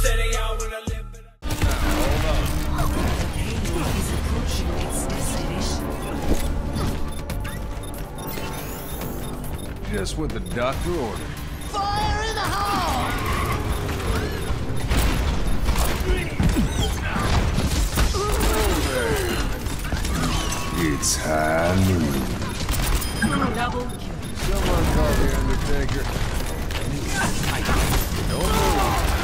Just what the doctor ordered. Fire in the hole! It's high noon. Double kill. Someone call the Undertaker. Don't move.